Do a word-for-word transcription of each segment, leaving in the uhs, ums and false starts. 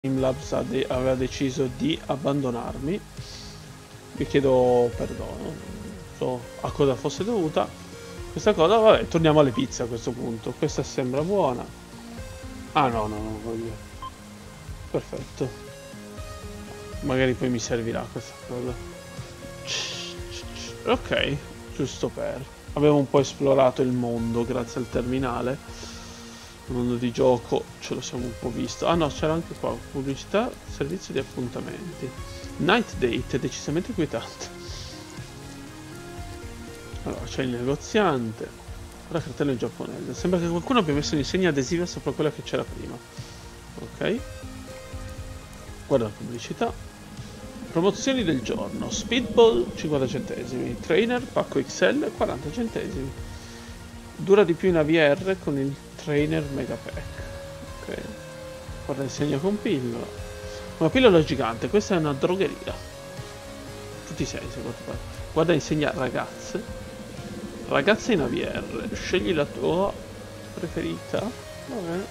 Streamlabs aveva deciso di abbandonarmi. Vi chiedo perdono, non so a cosa fosse dovuta questa cosa. Vabbè, torniamo alle pizze a questo punto. Questa sembra buona. Ah no, no, no, voglio. Perfetto. Magari poi mi servirà questa cosa. Ok, giusto per. Avevo un po' esplorato il mondo grazie al terminale. Il mondo di gioco ce lo siamo un po' visto. Ah no, c'era anche qua pubblicità, servizio di appuntamenti. Night Date è decisamente inquietante. Allora c'è il negoziante. Ora cartello in giapponese. Sembra che qualcuno abbia messo un'insegna adesiva sopra quella che c'era prima. Ok. Guarda la pubblicità. Promozioni del giorno. Speedball cinquanta centesimi. Trainer pacco X L quaranta centesimi. Dura di più in A V R con il Trainer Mega Pack. Ok. Guarda il segno con pillola. Una pillola gigante, questa è una drogheria. Tutti i sensi, guarda. Guarda insegna ragazze. Ragazze in A V R. Scegli la tua preferita. Va bene.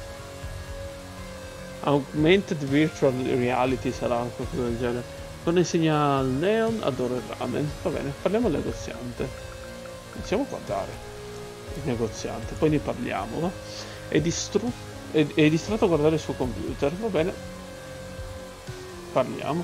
Augmented Virtual Reality sarà qualcosa del genere. Quando insegna al neon, adoro il ramen. Va bene, parliamo al negoziante. Iniziamo a guardare il negoziante, poi ne parliamo, va? È, distru è, è distratto a guardare il suo computer, va bene. Parliamo.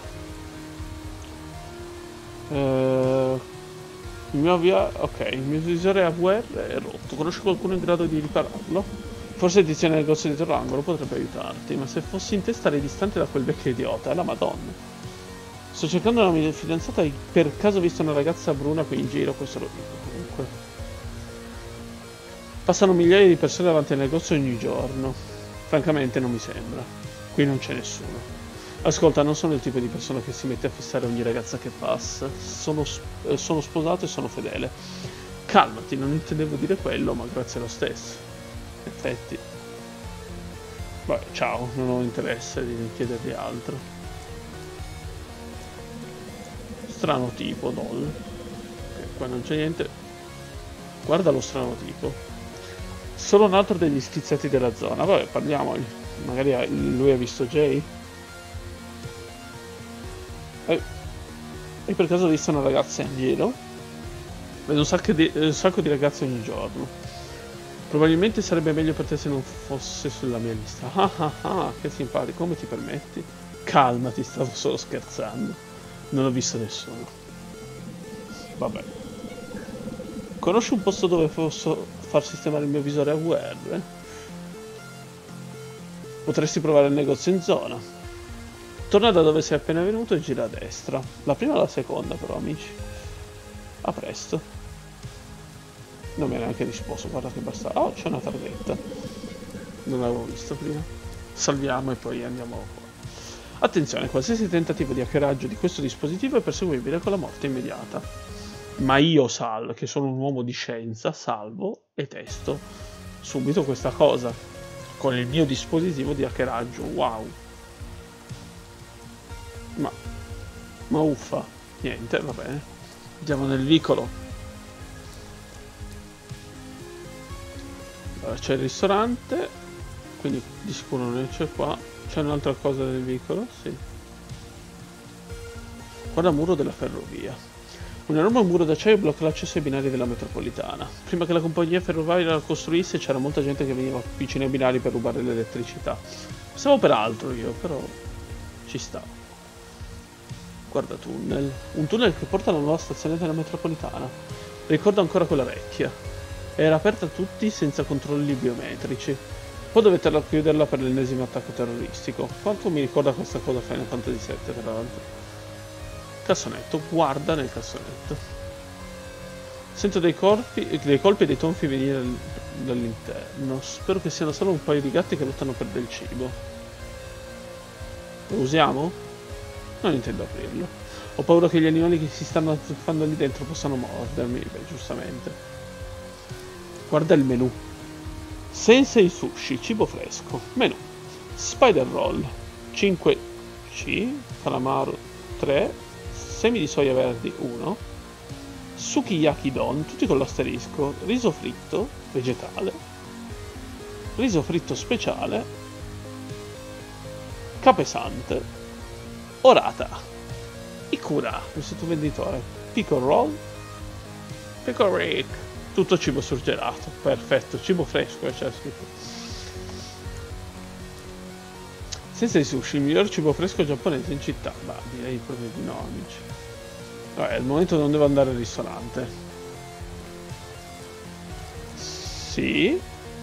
Uh, il mio avvia... ok, il mio visore A V R è rotto. Conosci qualcuno in grado di ripararlo? Forse il tizio nel negozio dietro l'angolo potrebbe aiutarti, ma se fossi in te starei distante da quel vecchio idiota, è la madonna. Sto cercando una mia fidanzata e per caso ho visto una ragazza bruna qui in giro, questo lo dico comunque. Passano migliaia di persone davanti al negozio ogni giorno. Francamente non mi sembra. Qui non c'è nessuno. Ascolta, non sono il tipo di persona che si mette a fissare ogni ragazza che passa. Sono, eh, sono sposato e sono fedele. Calmati, non intendevo dire quello, ma grazie lo stesso. In effetti. Beh, ciao, non ho interesse di chiederti altro. Strano tipo, doll. Ok, qua non c'è niente. Guarda lo strano tipo. Solo un altro degli schizzati della zona. Vabbè, parliamogli. Magari lui ha visto Jay. Eh, hai per caso visto una ragazza in giro? Vedo un sacco di, un sacco di ragazze ogni giorno. Probabilmente sarebbe meglio per te se non fosse sulla mia lista. Ah ah ah, che simpatico, come ti permetti? Calmati, stavo solo scherzando. Non ho visto nessuno. Vabbè. Conosci un posto dove posso far sistemare il mio visore A V R? Potresti provare il negozio in zona. Torna da dove sei appena venuto e gira a destra. La prima o la seconda però, amici. A presto. Non mi ha neanche risposto, guarda che basta. Oh, c'è una targhetta. Non l'avevo visto prima. Salviamo e poi andiamo qua. Attenzione, qualsiasi tentativo di hackeraggio di questo dispositivo è perseguibile con la morte immediata. Ma io, Sal, che sono un uomo di scienza, salvo e testo subito questa cosa con il mio dispositivo di hackeraggio. Wow. Ma, ma uffa. Niente, va bene. Andiamo nel vicolo. Allora, c'è il ristorante, quindi di sicuro non c'è qua. C'è un'altra cosa nel vicolo, sì. Guarda il muro della ferrovia. Un enorme muro d'acciaio blocca l'accesso ai binari della metropolitana. Prima che la compagnia ferroviaria la costruisse c'era molta gente che veniva vicino ai binari per rubare l'elettricità. Stavo per altro io, però ci sta. Guarda tunnel. Un tunnel che porta alla nuova stazione della metropolitana. Ricordo ancora quella vecchia. Era aperta a tutti senza controlli biometrici. Poi dovettero chiuderla per l'ennesimo attacco terroristico. Quanto mi ricorda questa cosa Final Fantasy sette, tra l'altro. Cassonetto, guarda nel cassonetto. Sento dei colpi, dei colpi e dei tonfi venire dall'interno. Spero che siano solo un paio di gatti che lottano per del cibo. Lo usiamo? Non intendo aprirlo. Ho paura che gli animali che si stanno azzuffando lì dentro possano mordermi. Beh, giustamente. Guarda il menù. Sensei sushi, cibo fresco. Menù. Spider roll. cinque C. Calamaro tre. Semi di soia verdi uno, sukiyaki don, tutti con l'asterisco, riso fritto, vegetale, riso fritto speciale, Capesante. Orata. Ikura, il sottovenditore. Pickle roll. Pickle Rick. Tutto cibo surgelato. Perfetto, cibo fresco, c'è scritto. Senza i sushi, il miglior cibo fresco giapponese in città. Bah, direi proprio di no, amici. Vabbè, al momento non devo andare al ristorante. Sì.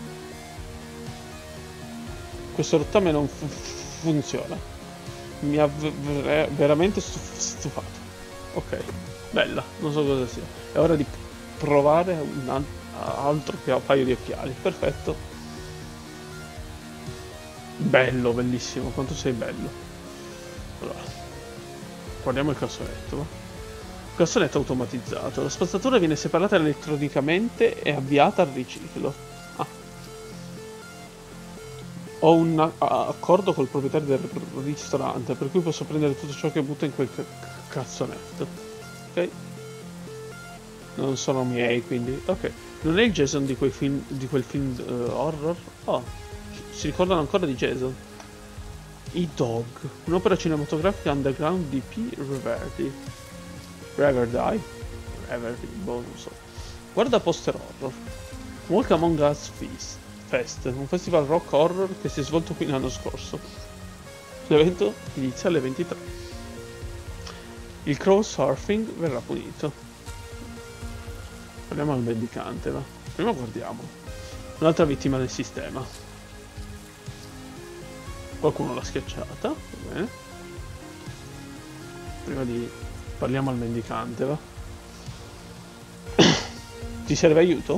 Questo rottame non fu funziona. Mi ha veramente stuf stufato. Ok, bella, non so cosa sia. È ora di provare un altro paio di occhiali. Perfetto. Bello, bellissimo, quanto sei bello. Allora, guardiamo il cassonetto. Va? Cassonetto automatizzato. La spazzatura viene separata elettronicamente e avviata al riciclo. Ah. Ho un accordo col proprietario del ristorante, per cui posso prendere tutto ciò che butta in quel cassonetto. Ok? Non sono miei, quindi. Ok. Non è il Jason di quei film. di quel film uh, horror? Oh. Si ricordano ancora di Jason? I Dog, un'opera cinematografica underground di P. Reverdy. Reverdy? Reverdy, boh, non so. Guarda poster horror. Walk Among Us Feast. Fest, un festival rock horror che si è svolto qui l'anno scorso. L'evento inizia alle ventitré. Il crow surfing verrà punito. Parliamo al mendicante, va. Prima guardiamo. Un'altra vittima del sistema. Qualcuno l'ha schiacciata. Va bene. Prima di... parliamo al mendicante, va. Ti serve aiuto?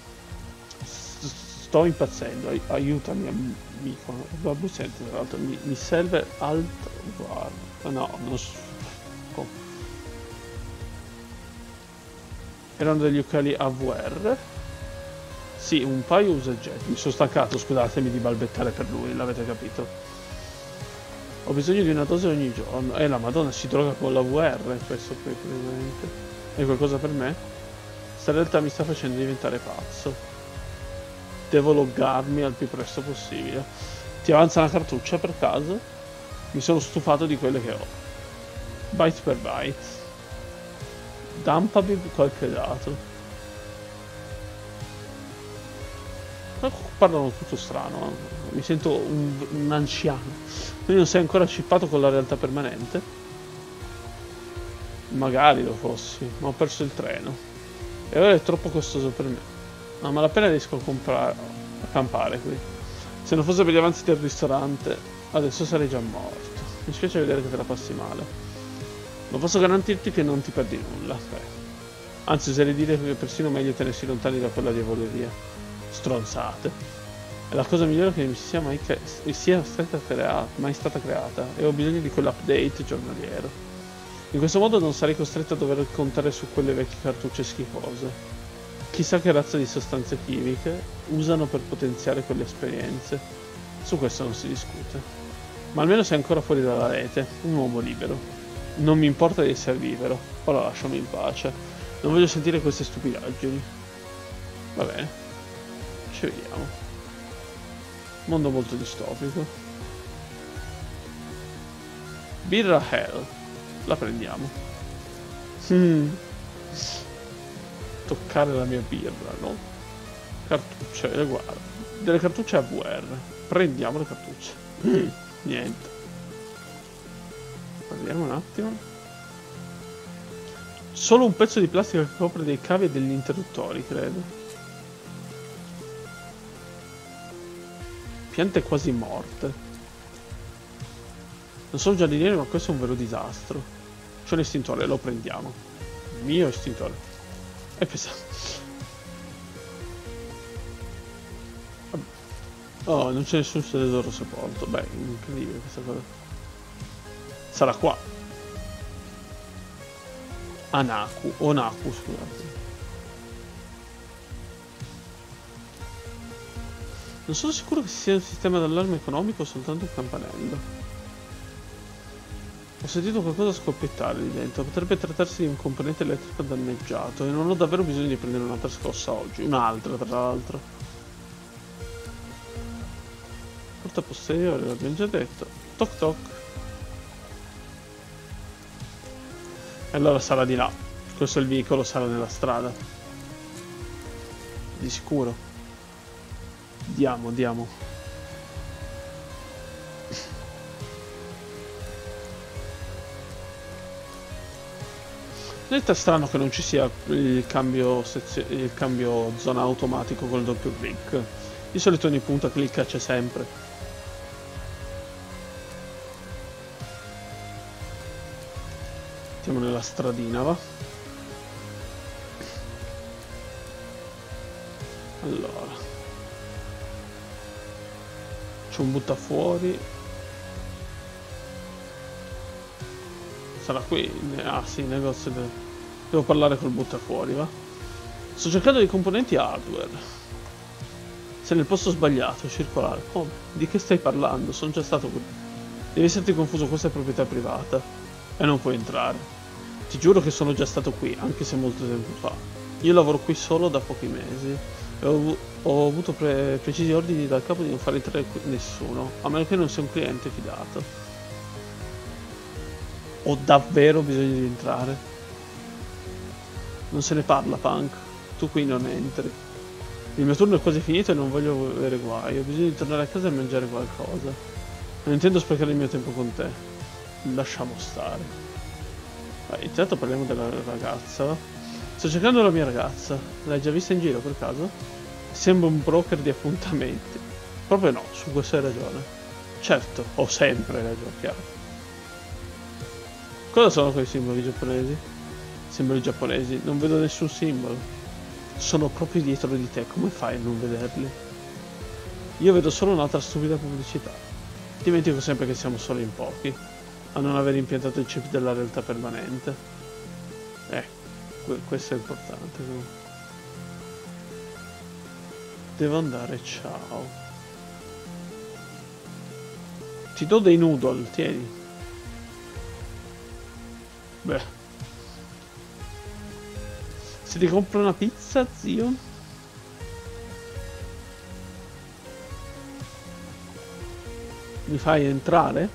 Sto impazzendo, Ai aiutami amico. Balbuziente tra l'altro, mi, mi serve altro. Guarda. No, non so. Oh. Erano degli occhiali A V R. Sì, un paio usa jet. Mi sono stancato, scusatemi di balbettare per lui, l'avete capito. Ho bisogno di una dose ogni giorno. Eh, la madonna, si droga con la V R, questo qui, praticamente. È qualcosa per me? Questa realtà mi sta facendo diventare pazzo. Devo loggarmi al più presto possibile. Ti avanza una cartuccia per caso? Mi sono stufato di quelle che ho. Byte per byte. Dampami qualche dato. Parlano tutto strano, eh. Mi sento un, un anziano. Quindi non sei ancora chippato con la realtà permanente? Magari lo fossi, ma ho perso il treno. E ora è troppo costoso per me. A malapena riesco a comprare, a campare qui. Se non fosse per gli avanzi del ristorante, adesso sarei già morto. Mi spiace vedere che te la passi male. Ma posso garantirti che non ti perdi nulla. Beh. Anzi, oserei dire che è persino meglio tenersi lontani da quella diavoleria. Stronzate. È la cosa migliore che mi sia mai, sia stata creata, mai stata creata. E ho bisogno di quell'update giornaliero. In questo modo non sarei costretto a dover contare su quelle vecchie cartucce schifose. Chissà che razza di sostanze chimiche usano per potenziare quelle esperienze. Su questo non si discute. Ma almeno sei ancora fuori dalla rete, un uomo libero. Non mi importa di essere libero, ora lasciami in pace. Non voglio sentire queste stupidaggini. Va bene. Ci vediamo. Mondo molto distopico. Birra Hell. La prendiamo. Mm. Toccare la mia birra, no? Cartucce, eh, guarda. Delle cartucce A V R. Prendiamo le cartucce. Mm. Niente. Guardiamo un attimo. Solo un pezzo di plastica che copre dei cavi e degli interruttori, credo. Piante quasi morte. Non sono giardiniere, ma questo è un vero disastro. C'è un estintore, lo prendiamo. Il mio estintore. È pesante. Oh, non c'è nessun tesoro sepolto. Beh, incredibile questa cosa. Sarà qua. Anaku. Onaku, scusate. Non sono sicuro che sia un sistema d'allarme economico o soltanto un campanello. Ho sentito qualcosa scoppiettare lì dentro. Potrebbe trattarsi di un componente elettrico danneggiato e non ho davvero bisogno di prendere un'altra scossa oggi. Un'altra, tra l'altro. Porta posteriore, l'abbiamo già detto. Toc toc. E allora sarà di là. Questo è il veicolo, sarà nella strada. Di sicuro. Diamo, diamo. È strano che non ci sia il cambio, il cambio zona automatico col doppio clic. Di solito ogni punta clicca c'è sempre. Andiamo nella stradina, va? Allora. C'è un buttafuori. Sarà qui? Ah sì, negozio del... Devo parlare col buttafuori, va? Sto cercando dei componenti hardware. Sei nel posto sbagliato, circolare. Come? Di che stai parlando? Sono già stato qui. Devi esserti confuso, questa è proprietà privata. E non puoi entrare. Ti giuro che sono già stato qui, anche se molto tempo fa. Io lavoro qui solo da pochi mesi. E ho, ho avuto pre precisi ordini dal capo di non far entrare nessuno, a meno che non sia un cliente fidato. Ho davvero bisogno di entrare? Non se ne parla, Punk. Tu qui non entri. Il mio turno è quasi finito e non voglio avere guai. Ho bisogno di tornare a casa e mangiare qualcosa. Non intendo sprecare il mio tempo con te. Lasciamo stare. Vai, intanto parliamo della ragazza. Sto cercando la mia ragazza. L'hai già vista in giro per caso? Sembra un broker di appuntamenti. Proprio no, su questo hai ragione. Certo, ho sempre ragione, chiaro. Cosa sono quei simboli giapponesi? Simboli giapponesi? Non vedo nessun simbolo. Sono proprio dietro di te, come fai a non vederli? Io vedo solo un'altra stupida pubblicità. Dimentico sempre che siamo solo in pochi a non aver impiantato il chip della realtà permanente. Eh, questo è importante. Devo andare, ciao. Ti do dei noodle, tieni. Beh, se ti compro una pizza, zio? Mi fai entrare?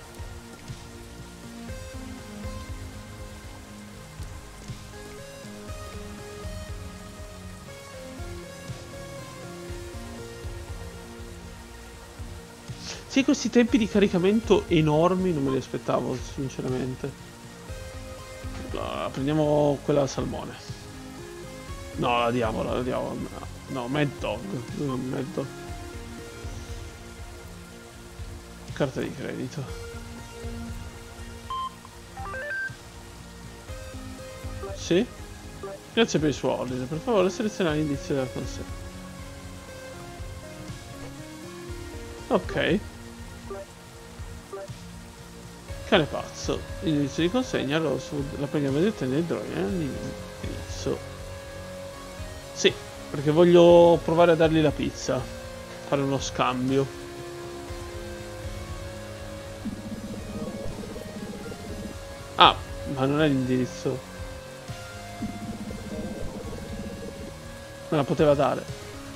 Sì, questi tempi di caricamento enormi non me li aspettavo, sinceramente. Allora, prendiamo quella al salmone. No, la diamo, la diamo. No, Mad Dog. Mad Dog. Carta di credito. Sì? Grazie per il suo ordine. Per favore, selezionare l'indice della consegna. Ok. Cane pazzo, l'inizio di consegna, Rosewood, la prendiamo di ottenere il drone all'inizio. Sì, perché voglio provare a dargli la pizza, fare uno scambio. Ah, ma non è l'indirizzo. Me la poteva dare.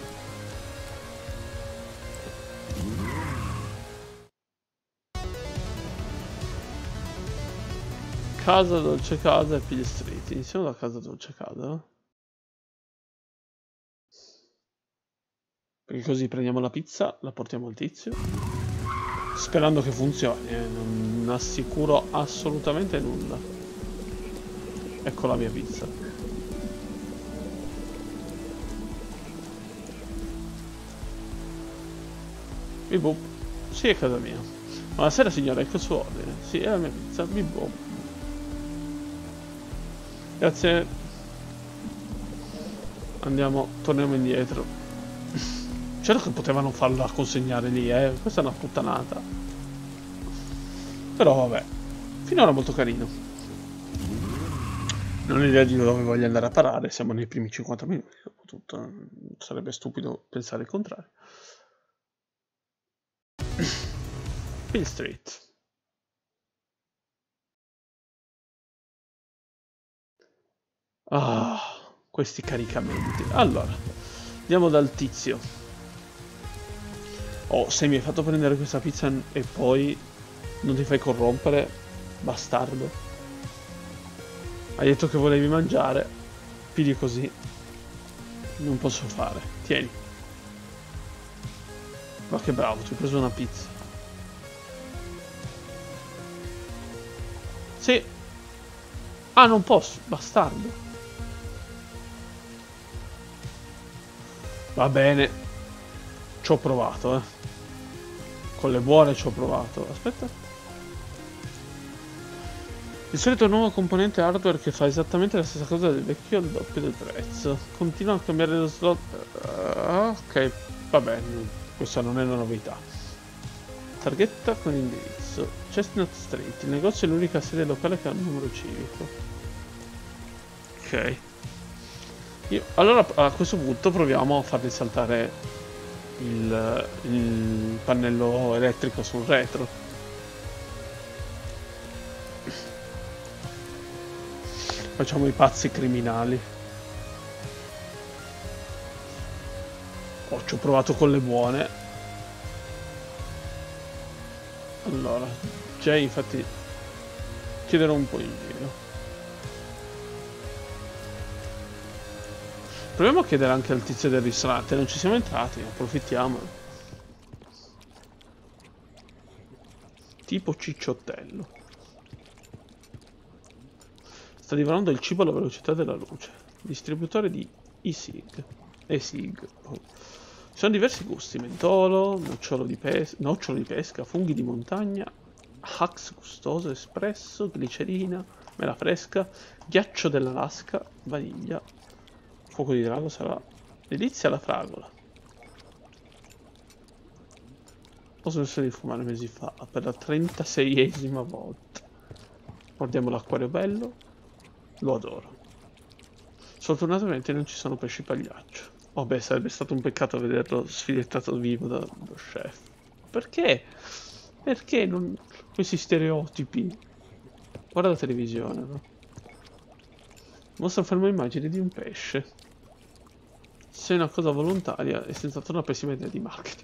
Casa, dolce casa e Peel Street. Iniziamo da casa, dolce casa. Perché così prendiamo la pizza, la portiamo al tizio. Sperando che funzioni, eh. Non assicuro assolutamente nulla. Ecco la mia pizza. Bibop. Sì, è casa mia. Buonasera signora, ecco il suo ordine. Sì, è la mia pizza. Bibop. Grazie. Andiamo, torniamo indietro. Certo che potevano farla consegnare lì, eh. Questa è una puttanata. Però vabbè. Finora molto carino. Non ho idea di dove voglio andare a parare. Siamo nei primi cinquanta minuti. Dopotutto sarebbe stupido pensare il contrario. Peel Street. Ah, questi caricamenti. Allora, andiamo dal tizio. Oh, se mi hai fatto prendere questa pizza e poi Non ti fai corrompere, bastardo. Hai detto che volevi mangiare. Pigli così. Non posso fare. Tieni. Ma che bravo, ti ho preso una pizza. Sì. Ah, non posso, bastardo. Va bene. Ci ho provato, eh. Con le buone ci ho provato. Aspetta. Il solito nuovo componente hardware che fa esattamente la stessa cosa del vecchio al doppio del prezzo. Continua a cambiare lo slot. Uh, ok, vabbè, questa non è una novità. Targhetta con indirizzo. Chestnut Street. Il negozio è l'unica sede locale che ha un numero civico. Ok. Io, allora a questo punto proviamo a farli saltare il, il pannello elettrico sul retro. Facciamo i pazzi criminali. Oh, ci ho provato con le buone. Allora, già infatti chiederò un po' in giro. Proviamo a chiedere anche al tizio del ristorante. Non ci siamo entrati, approfittiamo. Tipo cicciottello. Sta divorando il cibo alla velocità della luce. Distributore di e-sig. E-sig. Oh. Ci sono diversi gusti. Mentolo, nocciolo di, pes nocciolo di pesca, funghi di montagna, Hux gustoso, espresso, glicerina, mela fresca, ghiaccio dell'Alaska, vaniglia, fuoco di drago sarà delizia alla fragola. Ho smesso di fumare mesi fa per la trentaseiesima volta. Guardiamo l'acquario bello. Lo adoro. Sfortunatamente non ci sono pesci pagliaccio. Oh beh, sarebbe stato un peccato vederlo sfilettato vivo da, dallo chef. Perché? Perché non... questi stereotipi? Guarda la televisione, no? Mostra fermo immagini di un pesce. Se è una cosa volontaria è senz'altro una pessima idea di marketing.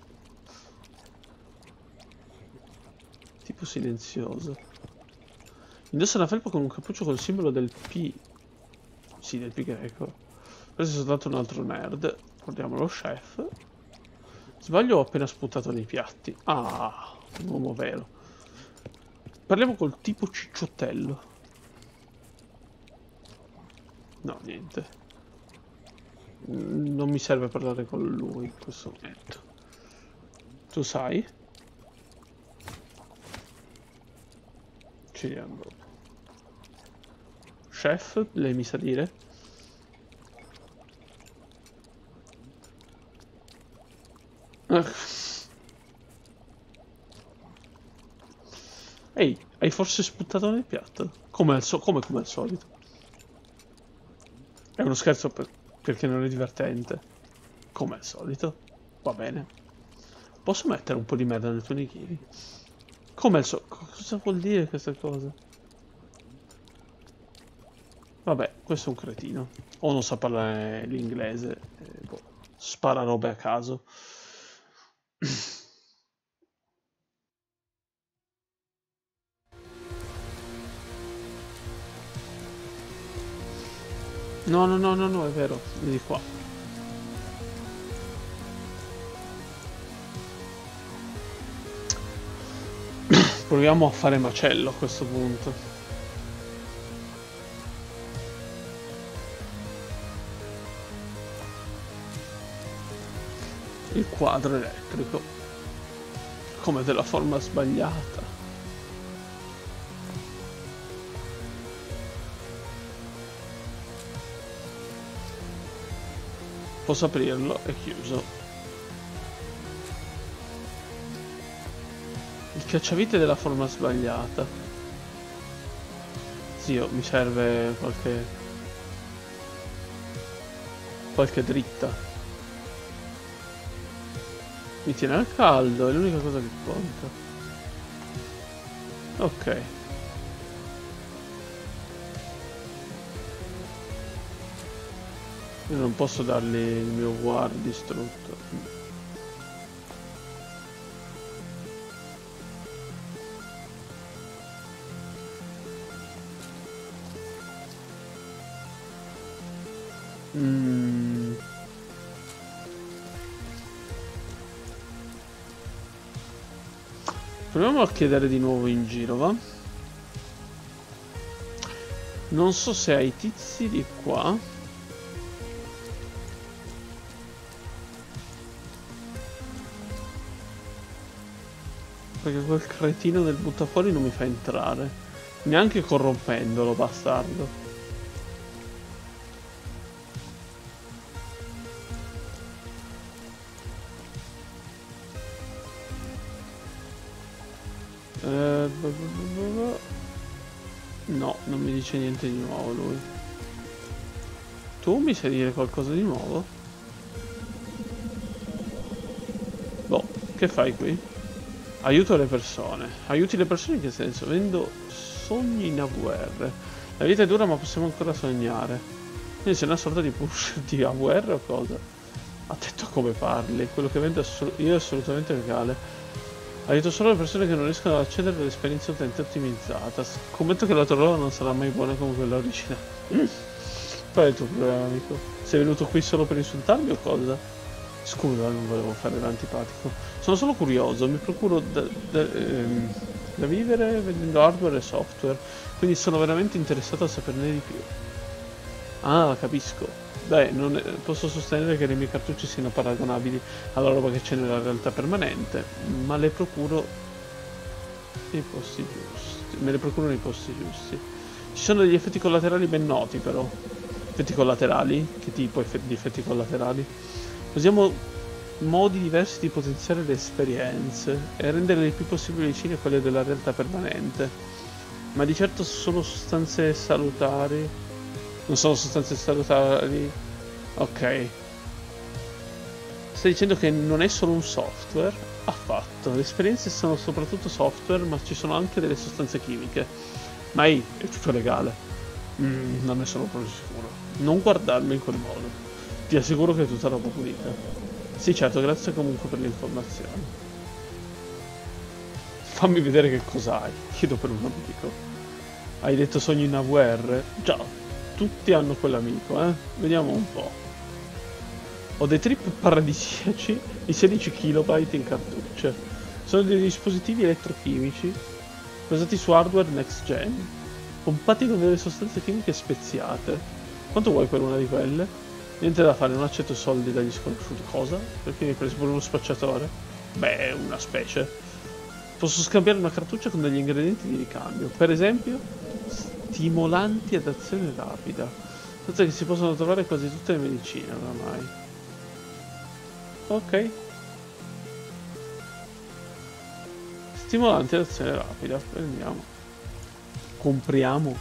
Tipo silenzioso. Indossa una felpa con un cappuccio col simbolo del P. Sì, del pi greco. Questo è soltanto un altro nerd. Guardiamo lo chef. Sbaglio, ho appena sputato nei piatti. Ah, un uomo vero. Parliamo col tipo cicciottello. No, niente. Non mi serve parlare con lui in questo momento. Tu sai? Ci vediamo dopo. Chef, lei mi sa dire? Ehi, hai forse sputato nel piatto? Come al, so come, come al solito. È uno scherzo per perché non è divertente. Come al solito. Va bene. Posso mettere un po' di merda nel tuo nigiri? Come al solito. Cosa vuol dire questa cosa? Vabbè, questo è un cretino. O non sa parlare l'inglese. Eh, boh, spara robe a caso. No, no, no, no, no, è vero. Vieni qua. Proviamo a fare macello a questo punto. Il quadro elettrico. Come della forma sbagliata. Posso aprirlo, è chiuso. Il cacciavite della forma sbagliata. Zio, mi serve qualche... qualche dritta. Mi tiene al caldo, è l'unica cosa che conta. Ok. Io non posso dargli il mio war distrutto. Mm. Proviamo a chiedere di nuovo in giro, va? Non so se ai tizi di qua. Perché quel cretino del buttafuori non mi fa entrare. Neanche corrompendolo, bastardo. Eh, no, non mi dice niente di nuovo lui. Tu mi sai dire qualcosa di nuovo? Boh, che fai qui? Aiuto le persone. Aiuti le persone in che senso? Vendo sogni in A V R. La vita è dura ma possiamo ancora sognare. Quindi sei una sorta di pusher di A V R o cosa? Attento a come parli. Quello che vendo assol- io è assolutamente legale. Aiuto solo le persone che non riescono ad accedere all'esperienza utente ottimizzata. Scommetto che la tua roba non sarà mai buona come quella originale. Mm. Qual è il tuo problema, amico? Sei venuto qui solo per insultarmi o cosa? Scusa, non volevo fare l'antipatico. Sono solo curioso, mi procuro da, da, ehm, da vivere vendendo hardware e software, quindi sono veramente interessato a saperne di più. Ah, capisco. Beh, non è, posso sostenere che le mie cartucce siano paragonabili alla roba che c'è nella realtà permanente, ma le procuro nei posti giusti. Me le procuro nei posti giusti. Ci sono degli effetti collaterali ben noti, però. Effetti collaterali? Che tipo di effetti collaterali? Usiamo modi diversi di potenziare le esperienze e renderle il più possibile vicine a quelle della realtà permanente. Ma di certo sono sostanze salutari. Non sono sostanze salutari. Ok. Stai dicendo che non è solo un software? Affatto. Le esperienze sono soprattutto software, ma ci sono anche delle sostanze chimiche. Ma ehi, è tutto legale. Mm, non ne sono proprio sicuro. Non guardarmi in quel modo. Ti assicuro che è tutta roba pulita. Sì, certo, grazie comunque per le informazioni. Fammi vedere che cosa hai. Chiedo per un amico. Hai detto sogni in A V R? Già, tutti hanno quell'amico, eh? Vediamo un po'. Ho dei trip paradisiaci di sedici kilobyte in cartucce. Sono dei dispositivi elettrochimici basati su hardware next gen, pompati con delle sostanze chimiche speziate. Quanto vuoi per una di quelle? Niente da fare, non accetto soldi dagli sconosciuti. Cosa? Perché mi hai preso per uno spacciatore? Beh, una specie. Posso scambiare una cartuccia con degli ingredienti di ricambio. Per esempio, stimolanti ad azione rapida. Senza che si possono trovare quasi tutte le medicine oramai. Ok. Stimolanti ad azione rapida. Prendiamo. Compriamo.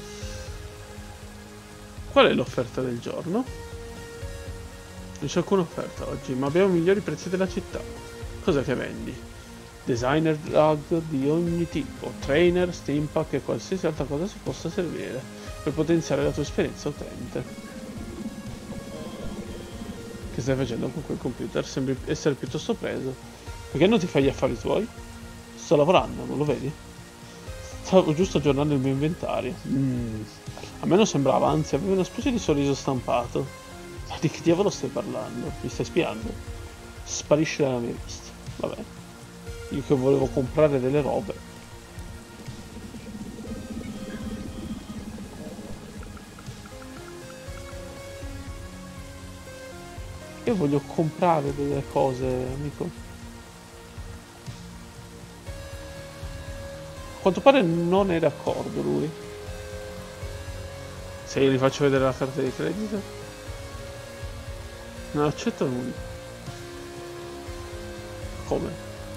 Qual è l'offerta del giorno? Non c'è alcuna offerta oggi, ma abbiamo i migliori prezzi della città. Cos'è che vendi? Designer drug di ogni tipo, trainer, steampack e qualsiasi altra cosa si possa servire per potenziare la tua esperienza utente. Che stai facendo con quel computer? Sembri essere piuttosto preso. Perché non ti fai gli affari tuoi? Sto lavorando, non lo vedi? Stavo giusto aggiornando il mio inventario. Mm. A me non sembrava, anzi aveva una specie di sorriso stampato. Ma di che diavolo stai parlando? Mi stai spiando? Sparisci dalla mia vista. Vabbè. Io che volevo comprare delle robe. Io voglio comprare delle cose, amico. A quanto pare non è d'accordo lui. Se io gli faccio vedere la carta di credito. Non accetto nulla. Come?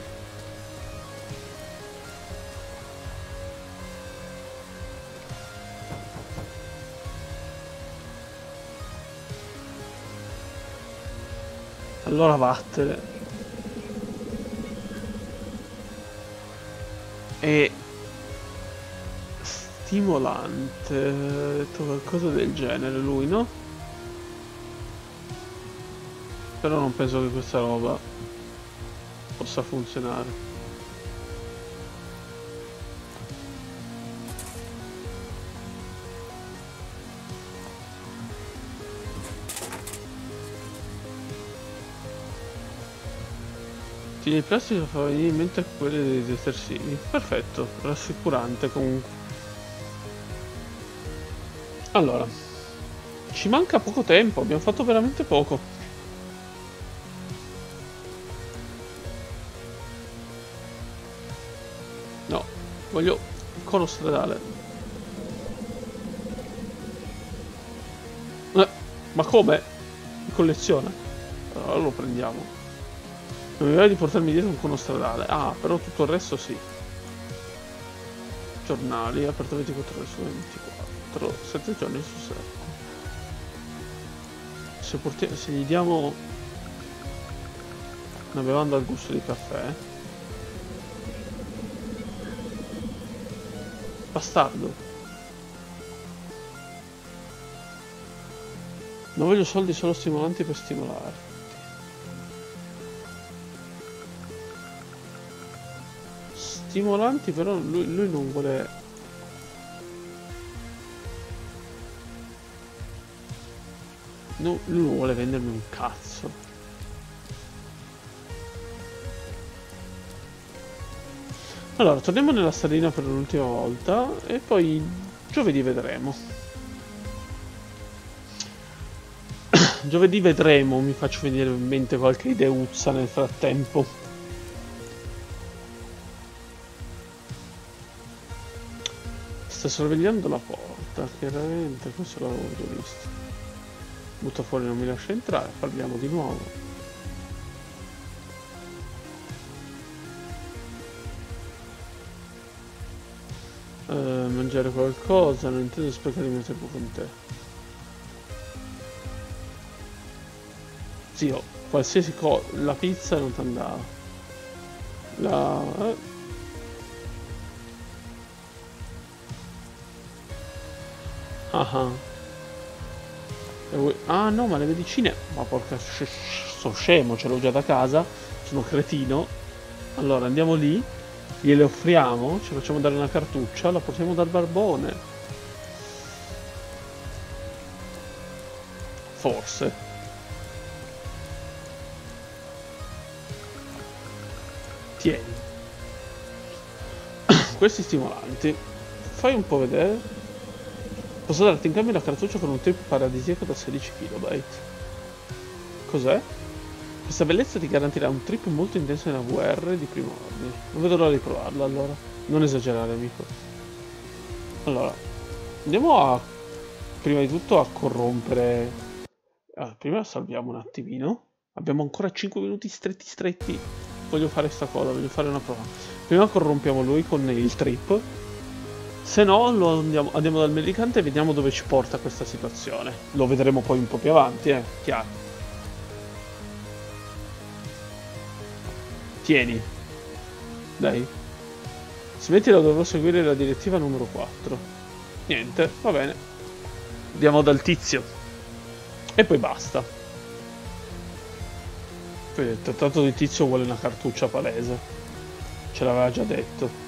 Allora vattene. E stimolante, ha detto qualcosa del genere lui, no? Però non penso che questa roba possa funzionare. Tiri di plastica fa venire in mente quelle dei detersivi. Perfetto, rassicurante comunque. Allora, ci manca poco tempo, abbiamo fatto veramente poco. No, voglio il cono stradale. Eh, ma come? Mi colleziona? Allora lo prendiamo. Non mi va di portarmi dietro un cono stradale. Ah, però tutto il resto sì. Giornali, aperto ventiquattro ore su ventiquattro, sette giorni su sette. Se, portiamo, se gli diamo una bevanda al gusto di caffè. Bastardo. Non voglio soldi, solo stimolanti per stimolare. Stimolanti, però lui, lui non vuole. No, lui non vuole vendermi un cazzo. Allora, torniamo nella stradina per l'ultima volta e poi giovedì vedremo. Giovedì vedremo, mi faccio venire in mente qualche ideuzza nel frattempo. Sta sorvegliando la porta, chiaramente, questo l'avevo già visto. Butta fuori, non mi lascia entrare, parliamo di nuovo. Eh, mangiare qualcosa, non intendo sprecare il mio tempo con te. Zio, qualsiasi cosa, la pizza non ti andava. La... Eh. Ah, ah no, ma le medicine. Ma porca, sono scemo, ce l'ho già da casa. Sono cretino. Allora andiamo lì, gliele offriamo, ci facciamo dare una cartuccia, la portiamo dal barbone. Forse. Tieni. Questi stimolanti. Fai un po' vedere. Posso darti in cambio la cartuccia con un trip paradisiaco da sedici kilobyte. Cos'è? Questa bellezza ti garantirà un trip molto intenso nella V R di primo ordine. Non vedo l'ora di provarla allora. Non esagerare, amico. Allora, andiamo a... prima di tutto a corrompere... Ah, prima salviamo un attimino. Abbiamo ancora cinque minuti stretti stretti. Voglio fare sta cosa, voglio fare una prova. Prima corrompiamo lui con il trip. Se no lo andiamo, andiamo dal medicante e vediamo dove ci porta questa situazione. Lo vedremo poi un po' più avanti, eh, chiaro. Tieni. Dai. Smettila, dovrò seguire la direttiva numero quattro. Niente, va bene. Andiamo dal tizio. E poi basta. Poi tanto il tizio vuole una cartuccia palese. Ce l'aveva già detto.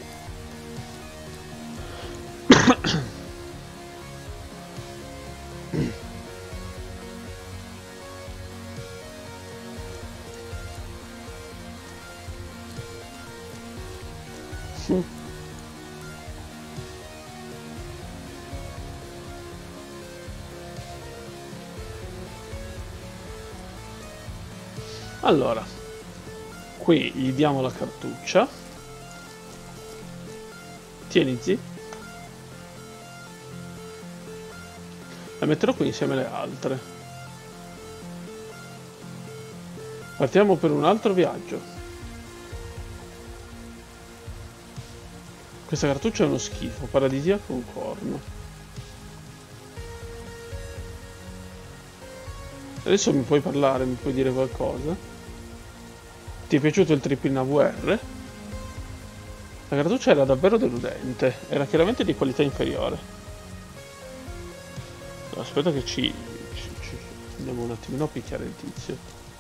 Allora, qui gli diamo la cartuccia. Tieni, zi. La metterò qui insieme alle altre. Partiamo per un altro viaggio. Questa cartuccia è uno schifo, paradisiaco un corno. Adesso mi puoi parlare, mi puoi dire qualcosa? Ti è piaciuto il trip in A V R? La cartuccia era davvero deludente, era chiaramente di qualità inferiore. Aspetta che ci, ci, ci andiamo un attimino a picchiare il tizio.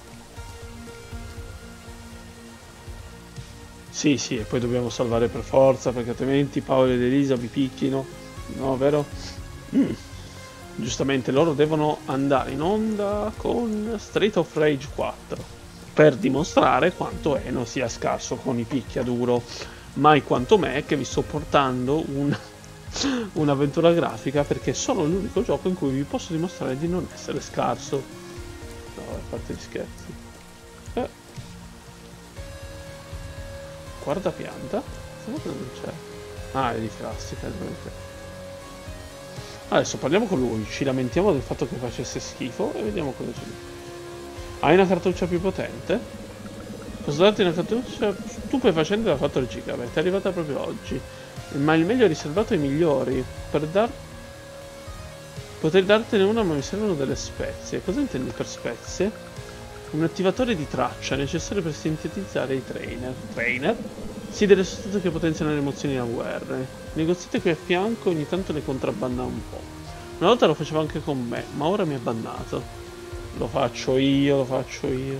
Sì, sì, e poi dobbiamo salvare per forza, perché altrimenti Paolo ed Elisa vi picchino. No, vero? Mm. Giustamente loro devono andare in onda con Street of Rage quattro. per dimostrare quanto Eno sia scarso con i picchiaduro. Mai quanto me, che vi sto portando un, un'avventura grafica, perché sono l'unico gioco in cui vi posso dimostrare di non essere scarso. No, a parte gli scherzi. Eh. Guarda pianta. Non c'è. Ah, è di plastica. Adesso parliamo con lui, ci lamentiamo del fatto che facesse schifo e vediamo cosa ci dice. Hai una cartuccia più potente? Posso darti una cartuccia? Tu puoi facendo da quattro giga, è arrivata proprio oggi. Ma il meglio è riservato ai migliori. Per dar... Potrei dartene una, ma mi servono delle spezie. Cosa intendi per spezie? Un attivatore di traccia necessario per sintetizzare i trainer. Trainer? Sì, delle sostanze che potenziano le emozioni A U R. Il negoziante qui a fianco ogni tanto le contrabbanda un po'. Una volta lo faceva anche con me, ma ora mi ha bannato. Lo faccio io, lo faccio io.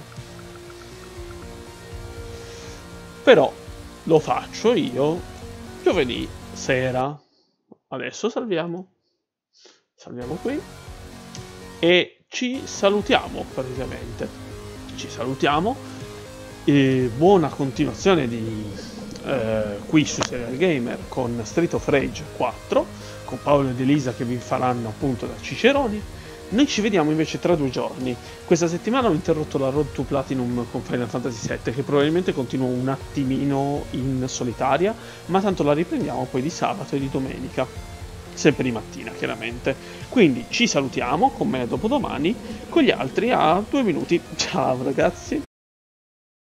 Però lo faccio io giovedì sera. Adesso salviamo. Salviamo qui. E ci salutiamo praticamente. Ci salutiamo. E buona continuazione di... Uh, qui su Serial Gamer con Street of Rage quattro, con Paolo ed Elisa che vi faranno appunto da ciceroni. Noi ci vediamo invece tra due giorni. Questa settimana ho interrotto la Road to Platinum con Final Fantasy sette, che probabilmente continuo un attimino in solitaria, ma tanto la riprendiamo poi di sabato e di domenica, sempre di mattina chiaramente. Quindi ci salutiamo con me dopodomani, con gli altri a due minuti. Ciao ragazzi.